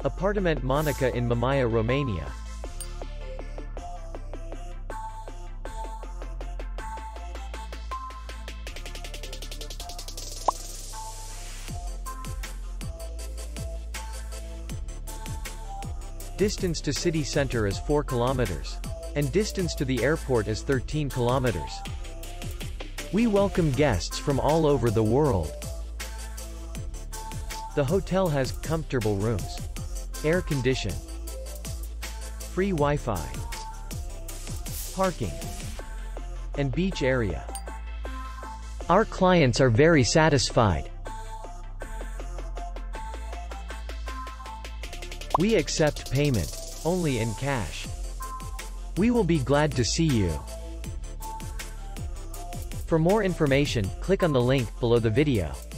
Apartament Monica in Mamaia, Romania. Distance to city center is 4 kilometers. And distance to the airport is 13 kilometers. We welcome guests from all over the world. The hotel has comfortable rooms, air condition, free Wi-Fi, parking, and beach area. Our clients are very satisfied. We accept payment only in cash. We will be glad to see you. For more information, click on the link below the video.